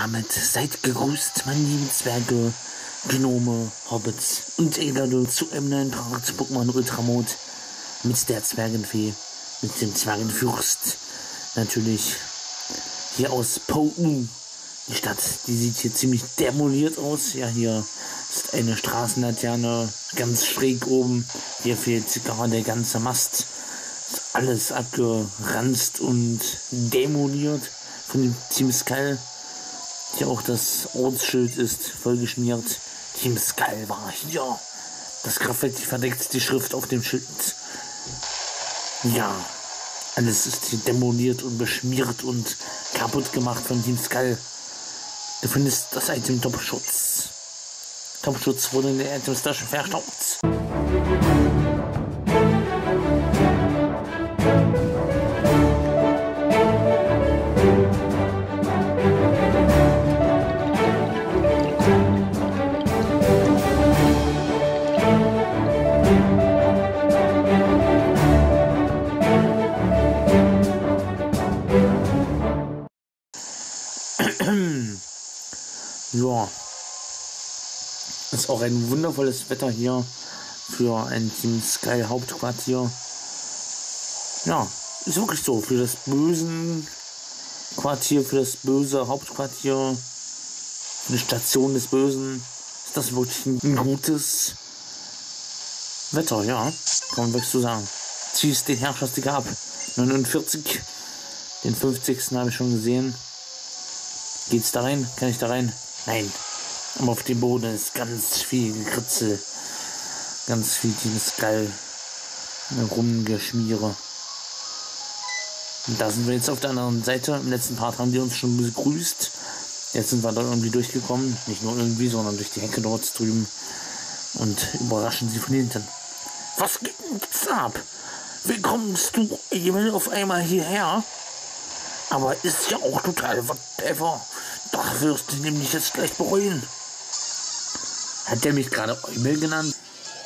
damit seid gegrüßt, meine lieben Zwerge, Gnome, Hobbits und Elder zu einem neuen Part Pokémon Ultramod mit der Zwergenfee, mit dem Zwergenfürst. Natürlich hier aus Pou. Die Stadt, die sieht hier ziemlich demoliert aus. Ja, hier ist eine Straßenlaterne ganz schräg oben. Hier fehlt sogar der ganze Mast. Ist alles abgeranzt und demoliert von dem Team Skull. Hier auch das Ortsschild ist vollgeschmiert. Team Skull war hier. Das Graffiti verdeckt die Schrift auf dem Schild. Ja, alles ist hier demoliert und beschmiert und kaputt gemacht von Team Skull. Du findest das Item Topschutz. Topschutz wurde in der Itemstasche verstaubt. Ja, ist auch ein wundervolles Wetter hier für ein Team Skull Hauptquartier. Ja, ist wirklich so, für das bösen Quartier, für das böse Hauptquartier, für die Station des Bösen, ist das wirklich ein gutes Wetter, ja, kann man wirklich so sagen. Ziehst den Herrschersticker ab, 49, den 50. habe ich schon gesehen. Geht's da rein? Kann ich da rein? Nein. Aber auf dem Boden ist ganz viel Gekritzel. Ganz viel Team Skull rumgeschmiere. Und da sind wir jetzt auf der anderen Seite. Im letzten Part haben die uns schon begrüßt. Jetzt sind wir da irgendwie durchgekommen. Nicht nur irgendwie, sondern durch die Hecke dort drüben. Und überraschen sie von hinten. Was geht's ab? Wie kommst du eben auf einmal hierher? Aber ist ja auch total whatever. Da wirst du nämlich jetzt gleich bereuen. Hat der mich gerade Eumel genannt?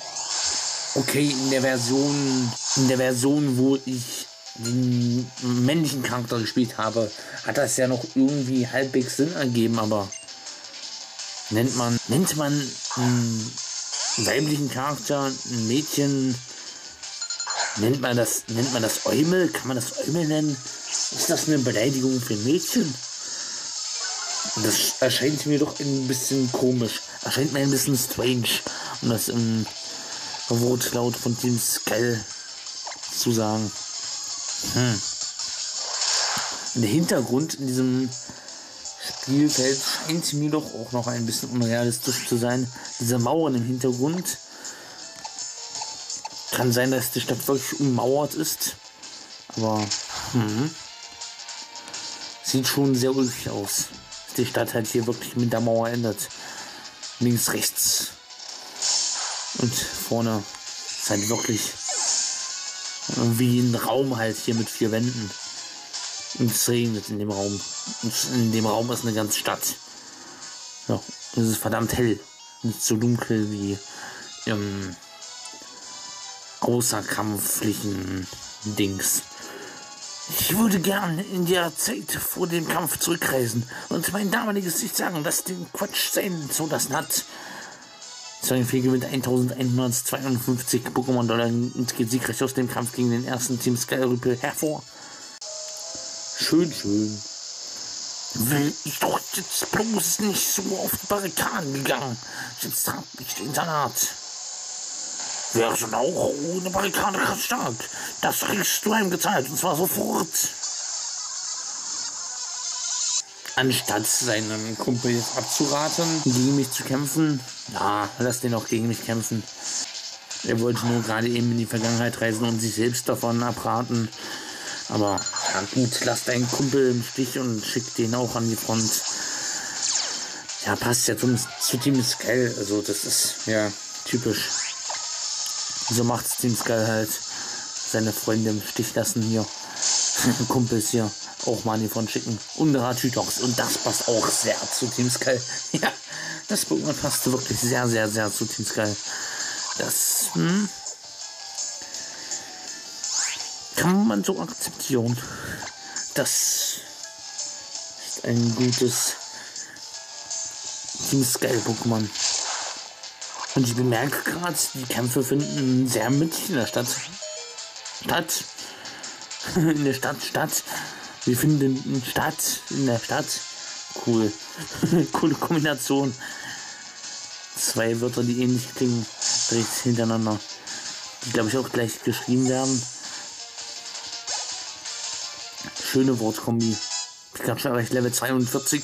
Okay, in der Version, wo ich den männlichen Charakter gespielt habe, hat das ja noch irgendwie halbwegs Sinn ergeben, aber nennt man einen weiblichen Charakter, ein Mädchen, nennt man das Eumel? Kann man das Eumel nennen? Ist das eine Beleidigung für ein Mädchen? Das erscheint mir doch ein bisschen komisch. Erscheint mir ein bisschen strange, um das im Wortlaut von Team Skull zu sagen. Der Hintergrund in diesem Spielfeld scheint mir doch auch noch ein bisschen unrealistisch zu sein. Diese Mauern im Hintergrund. Kann sein, dass die Stadt wirklich ummauert ist. Aber sieht schon sehr ulkig aus. Die Stadt halt hier wirklich mit der Mauer endet. Links, rechts und vorne ist halt wirklich wie ein Raum halt hier mit 4 Wänden. Und es regnet in dem Raum. Und in dem Raum ist eine ganze Stadt. Ja, es ist verdammt hell. Nicht so dunkel wie im außerkampflichen Dings. Ich würde gern in der Zeit vor dem Kampf zurückreisen und mein damaliges Ich sagen, das den Quatsch sein zu lassen hat. Zwergenfee gewinnt 1152 Pokémon-Dollar und geht siegreich aus dem Kampf gegen den ersten Team Skull hervor. Schön, schön. Will ich doch jetzt bloß nicht so auf die Barrikaden gegangen. Jetzt hab ich den Salat. Wir sind auch ohne Barrikade ganz stark. Das kriegst du heimgezahlt, und zwar sofort. Anstatt seinem Kumpel jetzt abzuraten, gegen mich zu kämpfen, ja, lass den auch gegen mich kämpfen. Er wollte nur gerade eben in die Vergangenheit reisen und sich selbst davon abraten. Aber ja gut, lass deinen Kumpel im Stich und schick den auch an die Front. Ja, passt ja zu Team Skull. Also das ist ja typisch. So macht Team Skull halt. Seine Freunde im Stich lassen hier. Kumpels hier auch mal von schicken. Und Ratütox. Und das passt auch sehr zu Team Skull. Ja, das Pokémon passt wirklich sehr, sehr, sehr zu Team Skull. Das kann man so akzeptieren. Das ist ein gutes Team Skull Pokémon. Und ich bemerke gerade, die Kämpfe finden sehr mittig in der Statt. In der Stadt. Wir finden Stadt in der Stadt. Cool. Coole Kombination. 2 Wörter, die ähnlich klingen, direkt hintereinander. Die, glaube ich, auch gleich geschrieben werden. Schöne Wortkombi. Ich glaube schon erreicht Level 42.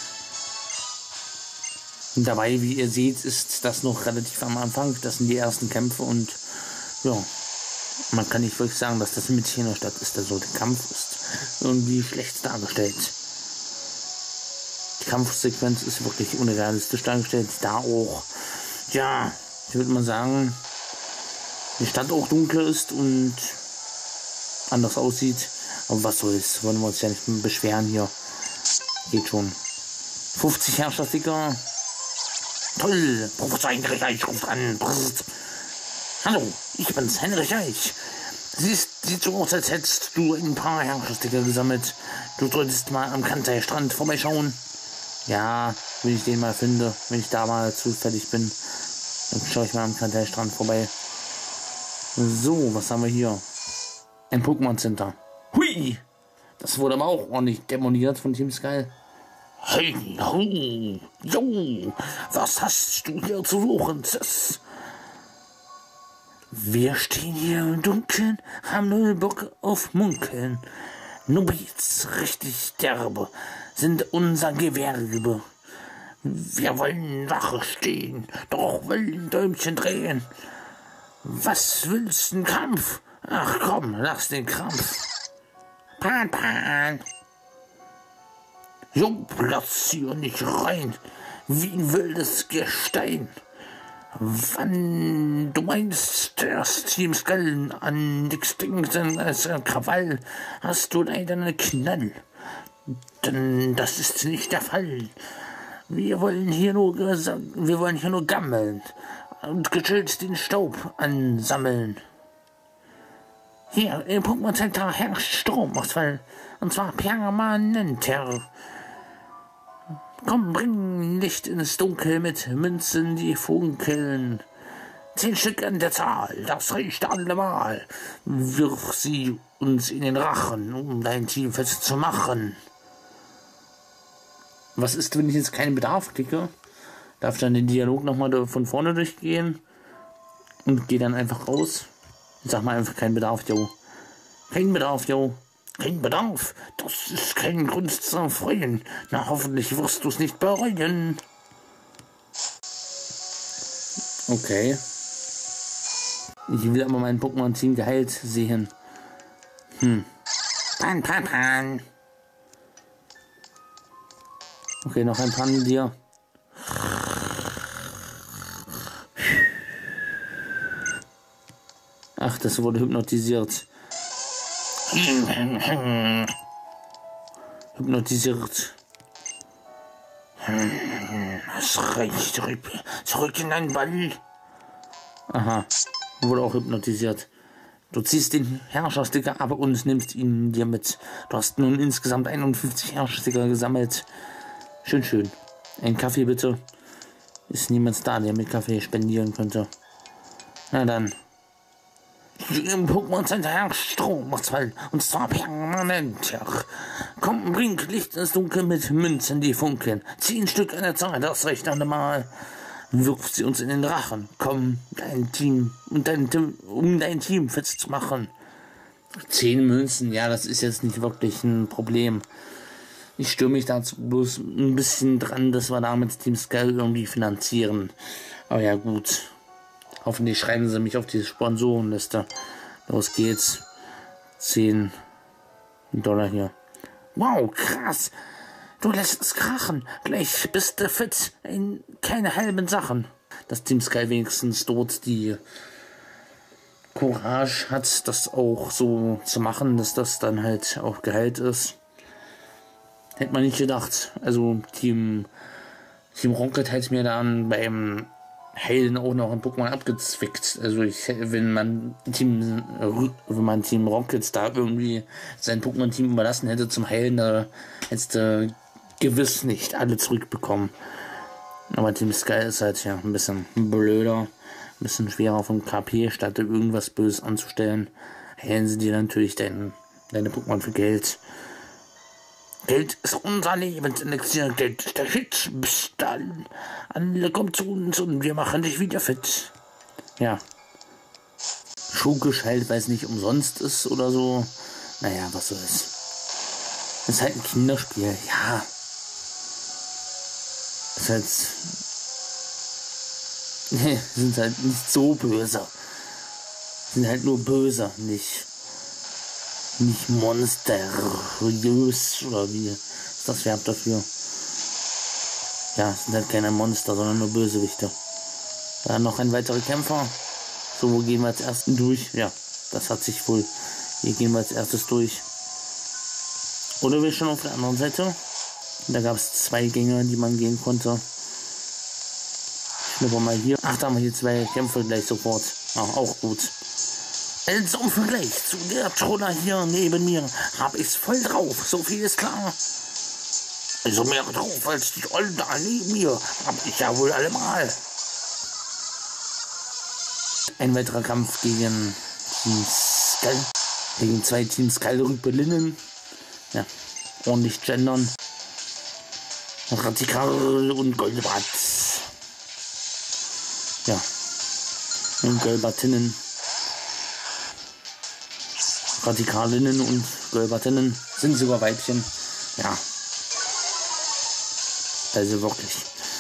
Und dabei, wie ihr seht, ist das noch relativ am Anfang. Das sind die ersten Kämpfe und ja, man kann nicht wirklich sagen, dass das mittig in der Stadt ist. Also der Kampf ist irgendwie schlecht dargestellt. Die Kampfsequenz ist wirklich unrealistisch dargestellt. Da auch, ja, ich würde mal sagen, die Stadt auch dunkel ist und anders aussieht. Aber was soll's, wollen wir uns ja nicht beschweren hier. Geht schon. 50 Herrschersticker. Toll, Professor Heinrich Eich ruft an. Brrrt. Hallo, ich bin's, Heinrich Eich. Sieht so aus, als hättest du ein paar Herrschersticker gesammelt. Du solltest mal am Kantai-Strand vorbeischauen. Ja, wenn ich den mal finde, wenn ich da mal zufällig bin, dann schaue ich mal am Kantai-Strand vorbei. So, was haben wir hier? Ein Pokémon Center. Hui! Das wurde aber auch ordentlich demoniert von Team Skull. Hey, ho, jo, was hast du hier zu suchen, Sis? Wir stehen hier im Dunkeln, haben null Bock auf Munkeln. Nubis, richtig derbe, sind unser Gewerbe. Wir wollen Wache stehen, doch wollen Däumchen drehen. Was willst du, Kampf? Ach komm, lass den Krampf. Pan, pan. Jo, platz hier nicht rein, wie ein wildes Gestein. Wann du meinst, das Team Skull an nix denkt als Krawall, hast du leider eine Knall. Denn das ist nicht der Fall. Wir wollen hier nur gammeln und gechillt den Staub ansammeln. Hier im Pokémon Center herrscht Stromausfall, und zwar permanenter. Komm, bring Licht ins Dunkel mit Münzen, die funkeln. 10 Stück an der Zahl, das reicht allemal. Wirf sie uns in den Rachen, um dein Team festzumachen. Was ist, wenn ich jetzt keinen Bedarf klicke? Darf dann den Dialog nochmal von vorne durchgehen und gehe dann einfach raus? Ich sag mal einfach kein Bedarf, yo. Kein Bedarf, yo. Kein Bedarf, das ist kein Grund zum Freuen. Na, hoffentlich wirst du es nicht bereuen. Okay. Ich will aber mein Pokémon-Team geheilt sehen. Pan, pan, pan. Okay, noch ein Pan dir. Ach, das wurde hypnotisiert. Hypnotisiert. Das reicht. Zurück in deinen Ball. Aha. Wurde auch hypnotisiert. Du ziehst den Herrschersticker ab und nimmst ihn dir mit. Du hast nun insgesamt 51 Herrschersticker gesammelt. Schön, schön. Ein Kaffee bitte. Ist niemand da, der mit Kaffee spendieren könnte. Na dann. Im Pokémon Center herrscht Stromausfall, und zwar permanent. Komm, bring Licht ins Dunkel mit Münzen, die funkeln. 10 Stück an der Zahl, das reicht allemal. Wirf sie uns in den Rachen. Komm, um dein Team fit zu machen. 10 Münzen, ja, das ist jetzt nicht wirklich ein Problem. Ich störe mich dazu bloß ein bisschen dran, dass wir damit Team Skull irgendwie finanzieren. Aber ja, gut. Hoffentlich schreiben sie mich auf die Sponsorenliste. Los geht's. 10 $. Hier. Wow, krass. Du lässt es krachen. Gleich bist du fit. Keine halben Sachen. Dass Team Skull wenigstens dort die Courage hat, das auch so zu machen, dass das dann halt auch geheilt ist. Hätte man nicht gedacht. Also Team Rocket hat mir dann beim Heilen auch noch ein Pokémon abgezwickt. Also wenn man Team Rocket da irgendwie sein Pokémon-Team überlassen hätte zum Heilen, da hättest du gewiss nicht alle zurückbekommen. Aber Team Sky ist halt ja ein bisschen blöder, ein bisschen schwerer vom KP, statt irgendwas Böses anzustellen. Heilen sie dir natürlich deine Pokémon für Geld. Geld ist unser Lebenselixier, Geld ist der Shit. Psst, alle kommt zu uns und wir machen dich wieder fit. Ja. Schurkisch halt, weil es nicht umsonst ist oder so. Naja, was soll's. Das ist halt ein Kinderspiel, ja. Das ist halt. Nee, sind halt nicht so böse. Sind halt nur böse, nicht monsterös oder wie ist das Verb dafür? Ja, es sind halt keine Monster, sondern nur Bösewichte. Dann noch ein weiterer Kämpfer. So, wo gehen wir als erstes durch? Ja, das hat sich wohl. Hier gehen wir als erstes durch. Oder wir schon auf der anderen Seite. Da gab es 2 Gänge, die man gehen konnte. Schnippen wir mal hier. Ach, da haben wir hier 2 Kämpfe gleich sofort. Ach, auch gut. Also im Vergleich zu der Troller hier neben mir hab ich's voll drauf, so viel ist klar. Also mehr drauf als die Ollen da neben mir, hab ich ja wohl allemal. Ein weiterer Kampf gegen Team Skull, gegen 2 Team Skull-Rüpelinnen. Ja, ordentlich gendern. Radikal und Golbat. Ja, und Golbatinnen. Radikalinnen und Golbatinnen sind sogar Weibchen. Ja. Also wirklich.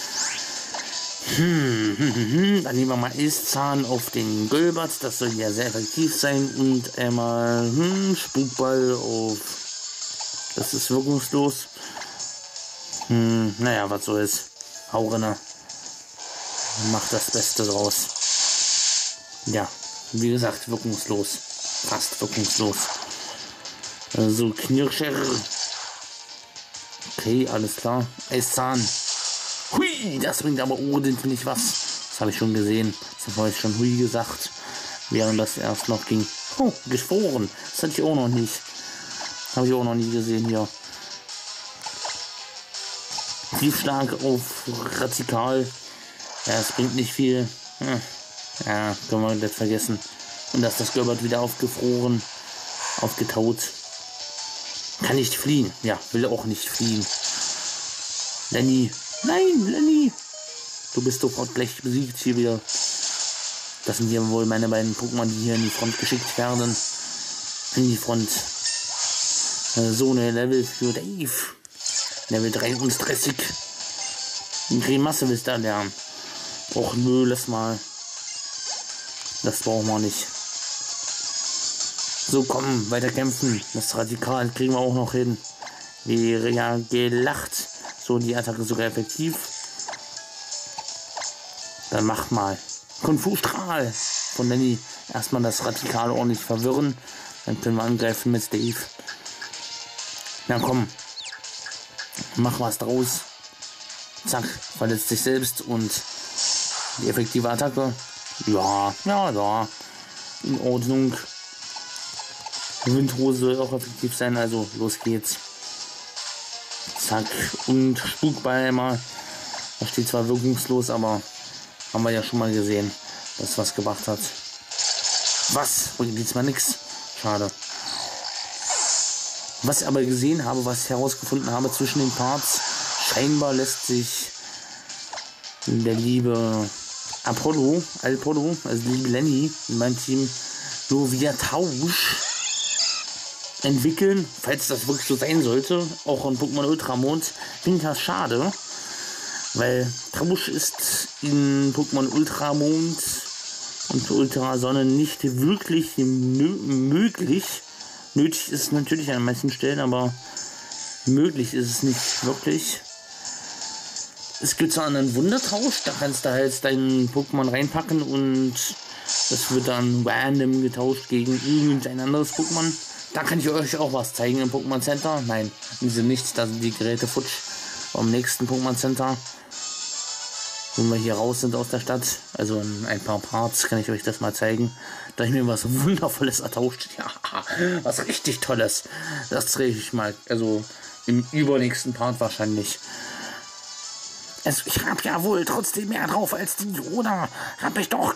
Dann nehmen wir mal Eiszahn auf den Golbat. Das soll ja sehr effektiv sein. Und einmal Spukball auf. Das ist wirkungslos. Naja, was soll's. Haurenner. Macht das Beste draus. Ja, wie gesagt, wirkungslos. Fast wirkungslos. Also Knirscher. Okay, alles klar. Eiszahn. Hui, das bringt aber ordentlich was. Das habe ich schon gesehen. Das habe ich schon hui gesagt. Während das erst noch ging. Oh, gefroren. Das hatte ich auch noch nicht. Habe ich auch noch nie gesehen hier. Tiefschlag auf Radikal. Ja, es bringt nicht viel. Ja, können wir das vergessen. Und dass das Golbat wieder aufgefroren, aufgetaut. Kann nicht fliehen. Ja, will auch nicht fliehen. Lenny. Nein, Lenny. Du bist sofort gleich besiegt hier wieder. Das sind hier wohl meine beiden Pokémon, die hier in die Front geschickt werden. In die Front. So eine Level für Dave. Level 33. Die Grimasse willst du da lernen. Och nö, lass mal. Das brauchen wir nicht. So, komm, weiter kämpfen. Das Radikal kriegen wir auch noch hin. Wäre ja gelacht. So, die Attacke sogar effektiv. Dann mach mal. Kung-Fu-Strahl von Lenny. Erstmal das Radikal ordentlich verwirren. Dann können wir angreifen mit Dave. Na komm. Mach was draus. Zack, verletzt sich selbst und die effektive Attacke. Ja. In Ordnung. Windhose soll auch effektiv sein, also los geht's. Zack, und Spukball immer. Da steht zwar wirkungslos, aber haben wir ja schon mal gesehen, dass was gebracht hat. Was? Bringt jetzt mal nichts. Schade. Was ich aber gesehen habe, was ich herausgefunden habe zwischen den Parts, scheinbar lässt sich der liebe Alpollo, also die liebe Lenny in meinem Team, nur via Tausch entwickeln, falls das wirklich so sein sollte, auch in Pokémon Ultramond. Finde ich das schade, weil Tausch ist in Pokémon Ultramond und Ultrasonne nicht wirklich möglich. Nötig ist es natürlich an manchen Stellen, aber möglich ist es nicht wirklich. Es gibt zwar einen Wundertausch, da kannst du halt deinen Pokémon reinpacken und das wird dann random getauscht gegen irgendein anderes Pokémon. Da kann ich euch auch was zeigen im Pokémon Center. Nein, diese nicht, da sind die Geräte futsch. Am nächsten Pokémon Center, wenn wir hier raus sind aus der Stadt, also in ein paar Parts, kann ich euch das mal zeigen. Da ich mir was Wundervolles ertauscht. Ja, was richtig Tolles. Das drehe ich mal, also im übernächsten Part wahrscheinlich. Also ich hab ja wohl trotzdem mehr drauf als die, oder? Hab ich doch.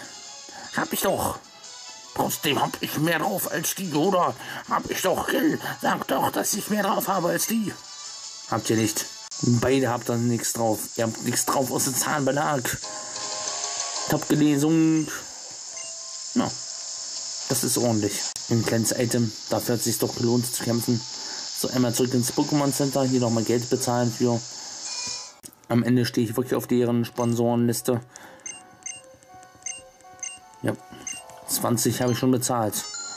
Trotzdem hab ich mehr drauf als die, oder? Hab ich doch, gell? Sag doch, dass ich mehr drauf habe als die. Habt ihr nicht. Beide habt dann nichts drauf. Ihr habt nichts drauf aus dem Zahnbelag. Top gelesen. Na, das ist ordentlich. Ein kleines Item. Dafür hat es sich doch gelohnt zu kämpfen. So, einmal zurück ins Pokémon Center. Hier nochmal Geld bezahlen für. Am Ende stehe ich wirklich auf deren Sponsorenliste. Ja, 20 habe ich schon bezahlt.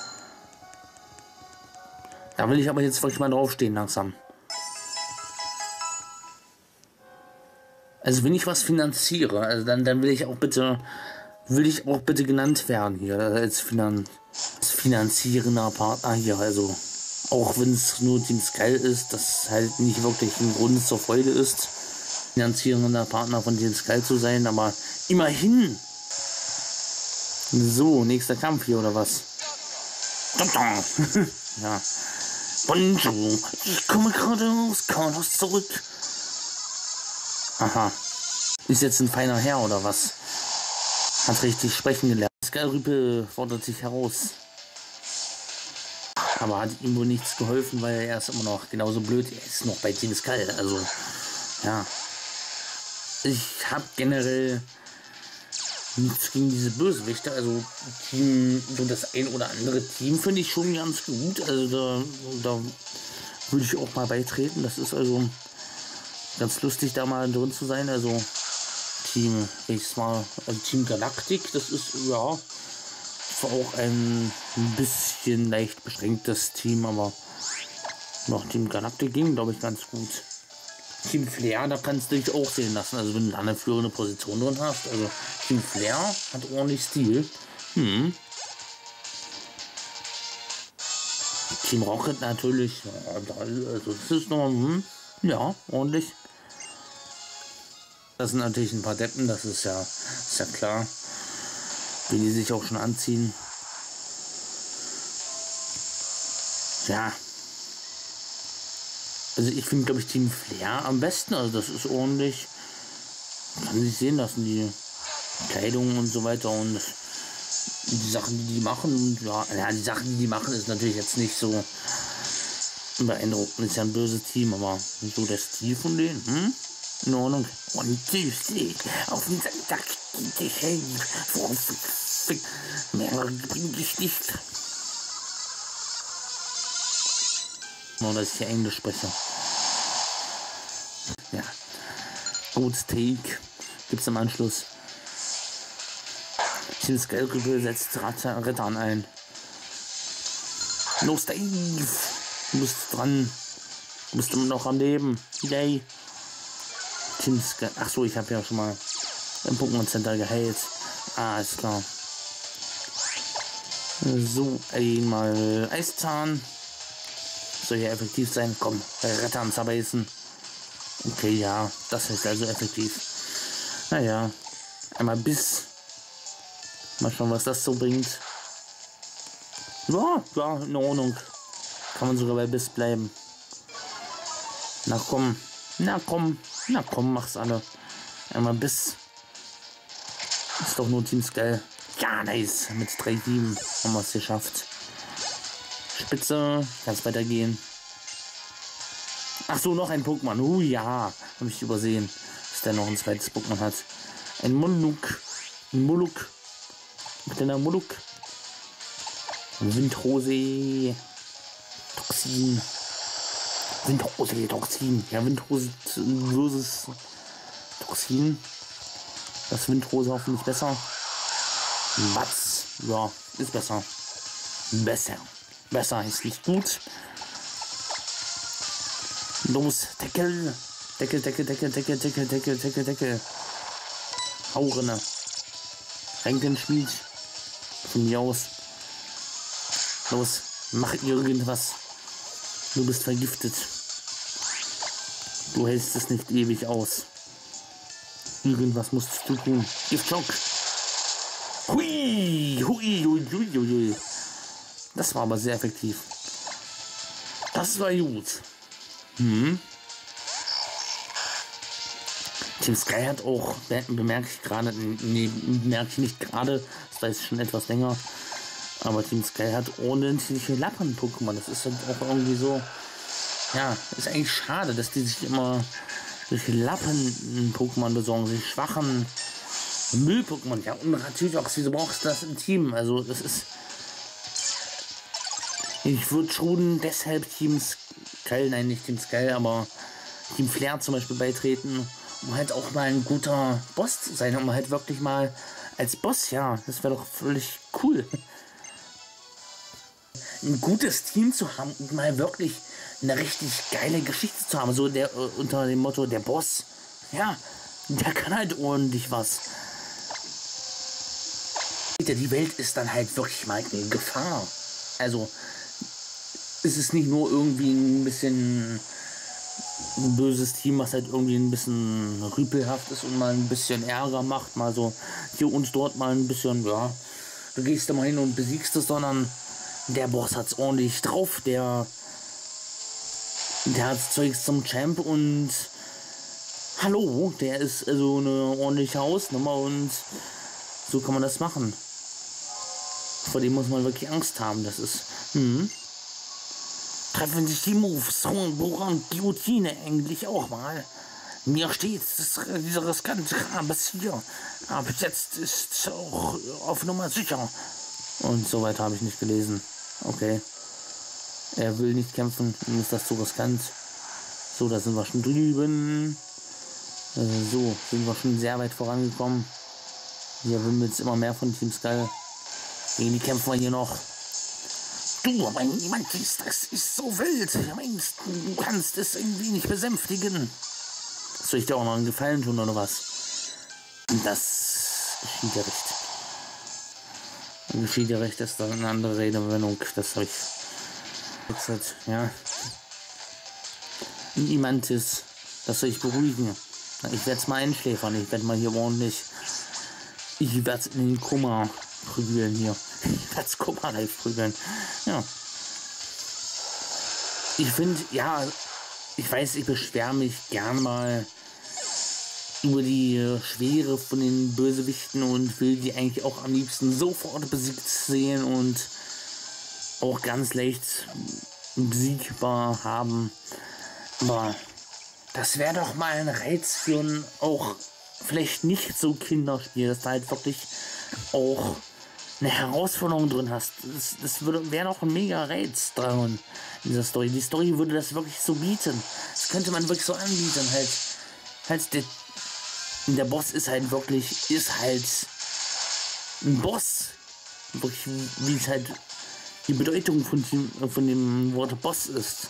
Da will ich aber jetzt wirklich mal draufstehen langsam. Also wenn ich was finanziere, also dann will ich auch bitte genannt werden hier als finanzierender Partner hier. Also auch wenn es nur Team Skull ist, das halt nicht wirklich ein Grund zur Freude ist, finanzierender Partner von Team Skull zu sein, aber immerhin. So, nächster Kampf hier oder was? Ja. Bonjour, ich komme gerade aus Kaunos zurück. Aha. Ist jetzt ein feiner Herr oder was? Hat richtig sprechen gelernt. Skullrüpe fordert sich heraus. Aber hat ihm wohl nichts geholfen, weil er ist immer noch genauso blöd. Er ist noch bei Team Skull. Also, ja. Ich habe generell nichts gegen diese Bösewichte. Also, so das ein oder andere Team finde ich schon ganz gut. Also, da würde ich auch mal beitreten. Das ist also ganz lustig, da mal drin zu sein. Also, Team Galactic, das ist ja zwar auch ein bisschen leicht beschränktes Team, aber noch Team Galactic ging, glaube ich, ganz gut. Team Flair, da kannst du dich auch sehen lassen, also wenn du eine führende Position drin hast. Also Team Flair hat ordentlich Stil. Team Rocket natürlich, also das ist noch, ja, ordentlich. Das sind natürlich ein paar Deppen, das ist ja klar. Wie die sich auch schon anziehen. Ja. Also ich finde, glaube ich, Team Flair am besten. Also das ist ordentlich. Kann sich sehen lassen, die Kleidung und so weiter. Und die Sachen, die machen. Ja, die Sachen, die machen, ist natürlich jetzt nicht so beeindruckend. Ist ja ein böses Team, aber so der Stil von denen, in Ordnung. Und süßlich auf den Sonntag geht ich hin. Mehr bin ich nicht. Nur, dass ich hier Englisch spreche. Ja. Gut, Take gibt's im Anschluss. Team Skull setzt Rettern ein. Los, Dave! Du bist dran. Du bist immer noch am Leben. Yay! Team Skull. Achso, ich habe ja schon mal im Pokémon Center geheilt. Ah, ist klar. So, einmal Eiszahn. Soll ja effektiv sein. Komm, Rettern zerbeißen. Okay, ja, das ist also effektiv. Naja, einmal Biss. Mal schauen, was das so bringt. Ja, in Ordnung. Kann man sogar bei Biss bleiben. Na komm, mach's alle. Einmal Biss. Ist doch nur Team Skull. Ja, nice. Mit 3-7 haben wir es geschafft. Spitze, kann es weitergehen. Ach so, noch ein Pokémon. Ja, habe ich übersehen, dass der noch ein zweites Pokémon hat. Ein Moluk. Kleiner Moluk. Windrose. Toxin. Ja, windroses Toxin. Das Windrose hoffentlich besser. Was? Ja, ist besser. Besser heißt nicht gut. Los, Deckel. Haurinne. Ränkenschmied. Von mir aus. Los, mach irgendwas. Du bist vergiftet. Du hältst es nicht ewig aus. Irgendwas musst du tun. Giftschock. Hui. Das war aber sehr effektiv. Das war gut. Team Sky hat auch, bemerke ich gerade, nee, bemerke ich nicht gerade, das weiß ich schon etwas länger, aber Team Sky hat ordentliche Lappen-Pokémon. Das ist halt auch irgendwie so, ja, ist eigentlich schade, dass die sich immer durch Lappen-Pokémon besorgen, sich schwachen Müll-Pokémon. Ja, und Ratütox, wieso brauchst du das im Team? Also, das ist. Ich würde schon deshalb Team Sky, nein, nicht Team Sky, aber Team Flair zum Beispiel beitreten, um halt auch mal ein guter Boss zu sein, um halt wirklich mal als Boss, ja, das wäre doch völlig cool. Ein gutes Team zu haben und mal wirklich eine richtig geile Geschichte zu haben, so der unter dem Motto, der Boss, ja, der kann halt ordentlich was. Die Welt ist dann halt wirklich mal in Gefahr. Also, es ist nicht nur irgendwie ein bisschen ein böses Team, was halt irgendwie ein bisschen rüpelhaft ist und mal ein bisschen Ärger macht, mal so hier und dort mal ein bisschen, ja, du gehst da mal hin und besiegst es, sondern der Boss hat's ordentlich drauf, der hat's Zeugs zum Champ und hallo, der ist also eine ordentliche Hausnummer und so kann man das machen. Vor dem muss man wirklich Angst haben, das ist, Treffen sich die Moves, Soundbohrer und Guillotine eigentlich auch mal. Mir steht dieser riskante Kram bis hier. Aber jetzt ist auch auf Nummer sicher. Und so weiter habe ich nicht gelesen. Okay. Er will nicht kämpfen, ihm ist das zu riskant. So, da sind wir schon drüben. So, sind wir schon sehr weit vorangekommen. Hier wimmelt es immer mehr von Team Sky. Gegen die kämpfen wir hier noch. Du, aber niemand ist, das ist so wild. Du meinst, du kannst es irgendwie nicht besänftigen. Soll ich dir auch noch einen Gefallen tun oder was? Das geschieht ja recht. Geschieht ja recht, ist da eine andere Redewendung. Das habe ich wechselt, ja. Niemand ist, das soll ich beruhigen. Ich werde es mal einschläfern. Ich werde mal hier ordentlich. Ich werde es in den Kummer prügeln hier. Ich werde es kummerreif prügeln. Ja. Ich finde, ja, ich weiß, ich beschwere mich gern mal über die Schwere von den Bösewichten und will die eigentlich auch am liebsten sofort besiegt sehen und auch ganz leicht besiegbar haben. Aber das wäre doch mal ein Reiz für ein auch vielleicht nicht so Kinderspiel, dass da halt wirklich auch eine Herausforderung drin hast. Das wäre doch ein mega Reiz dran in dieser Story. Die Story würde das wirklich so bieten. Das könnte man wirklich so anbieten. Halt der Boss ist halt ein Boss. Wirklich, wie es halt die Bedeutung von dem Wort Boss ist.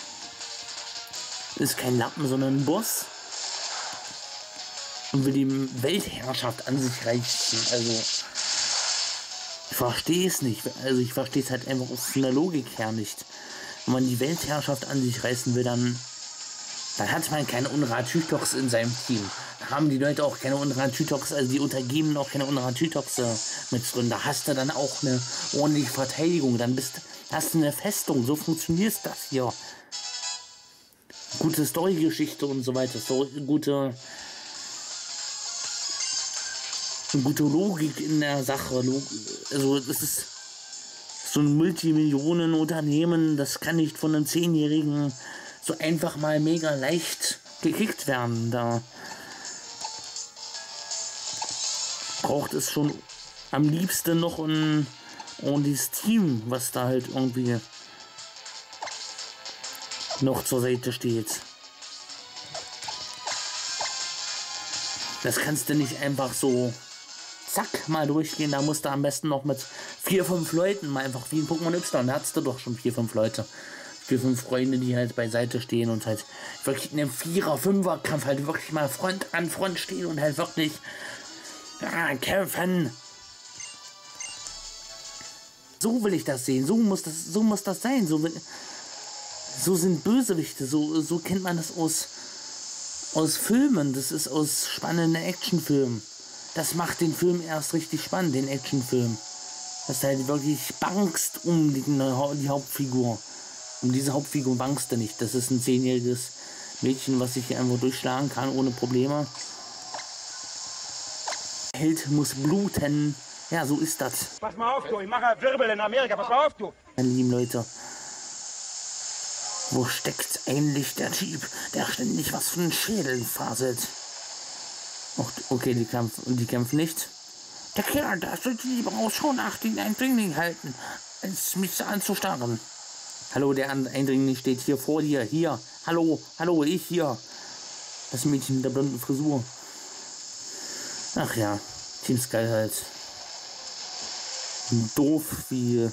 Ist kein Lappen, sondern ein Boss. Und will die Weltherrschaft an sich reichen. Also, ich verstehe es nicht. Also, ich verstehe es halt einfach von der Logik her nicht. Wenn man die Weltherrschaft an sich reißen will, dann hat man keine Unrat-Tytox in seinem Team. Da haben die Leute auch keine Unrat-Tytox, also die Untergebenen auch keine Unrat-Tytox mit drin. Da hast du dann auch eine ordentliche Verteidigung. Dann hast du eine Festung. So funktioniert das hier. Gute Storygeschichte und so weiter. So gute Logik in der Sache. Also das ist so ein Multimillionen-Unternehmen, das kann nicht von einem 10-Jährigen so einfach mal mega leicht gekickt werden. Da braucht es schon am liebsten noch ein ordentliches Team, was da halt irgendwie noch zur Seite steht. Das kannst du nicht einfach so zack mal durchgehen. Da musst du am besten noch mit 4, 5 Leuten mal einfach wie ein Pokémon Y. Da hattest du doch schon 4, 5 Leute. 4, 5 Freunde, die halt beiseite stehen und halt wirklich in einem 4er, 5er Kampf halt wirklich mal Front an Front stehen und halt wirklich kämpfen. So will ich das sehen. So muss das sein. So sind Bösewichte. So kennt man das aus Filmen. Das ist aus spannenden Actionfilmen. Das macht den Film erst richtig spannend, den Actionfilm. Dass du halt wirklich bangst um die Hauptfigur. Um diese Hauptfigur bangst du nicht. Das ist ein 10-jähriges Mädchen, was sich hier einfach durchschlagen kann ohne Probleme. Held muss bluten. Ja, so ist das. Pass mal auf, du. Ich mache Wirbel in Amerika. Pass mal auf, du. Meine lieben Leute. Wo steckt eigentlich der Typ, der ständig was von den Schädeln faselt? Okay, die kämpfen nicht. Der Kerl, da sollte lieber Ausschau nach den Eindringling halten, als mich anzustarren. Hallo, der Eindringling steht hier vor dir. Hier. Hallo, ich hier. Das Mädchen mit der blonden Frisur. Ach ja, Team Skull halt. Doof wie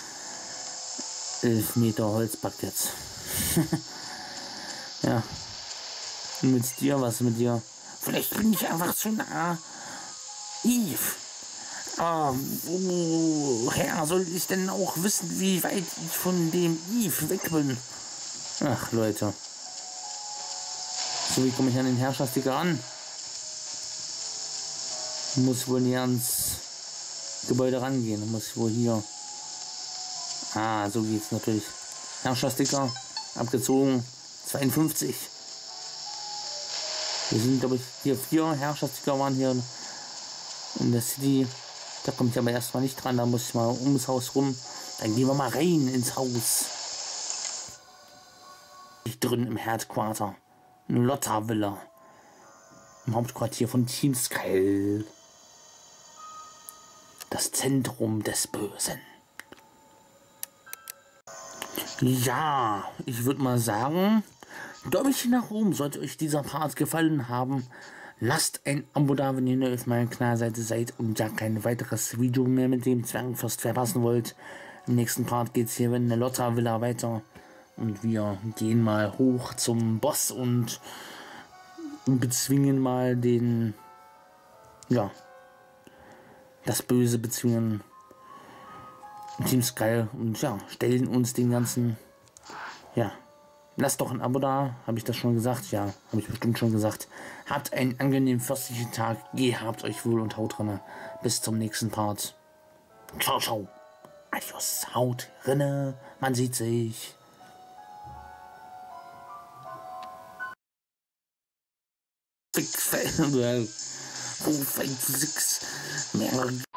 11 Meter Holzparkett. Ja. Und mit dir, was mit dir? Vielleicht bin ich einfach zu nah. Eve. Aber woher soll ich denn auch wissen, wie weit ich von dem Eve weg bin? Ach, Leute. So, wie komme ich an den Herrschersticker an? Muss wohl näher ans Gebäude rangehen. Muss wohl hier. Ah, so geht's natürlich. Herrschersticker. Abgezogen. 52. Wir sind, glaube ich, hier 4 Herrschersticker waren hier in der City. Da komme ich aber erstmal nicht dran. Da muss ich mal ums Haus rum. Dann gehen wir mal rein ins Haus. Ich drin im Headquarter. Lotta Villa. Im Hauptquartier von Team Skull. Das Zentrum des Bösen. Ja, ich würde mal sagen, Däumchen nach oben sollte euch dieser Part gefallen haben. Lasst ein Abo da, wenn ihr auf meiner Kanalseite seid und ja kein weiteres Video mehr mit dem Zwergenfürst verpassen wollt. Im nächsten Part geht es hier in der Lotta Villa weiter. Und wir gehen mal hoch zum Boss und bezwingen mal den, ja, das Böse bezwingen. Team Skull und ja, stellen uns den ganzen, ja, lasst doch ein Abo da, habe ich das schon gesagt? Ja, habe ich bestimmt schon gesagt. Habt einen angenehmen fürstlichen Tag, gehabt euch wohl und haut rinne. Bis zum nächsten Part. Ciao, ciao. Adios, haut rinne, man sieht sich. Fix, 5, 6, mehr.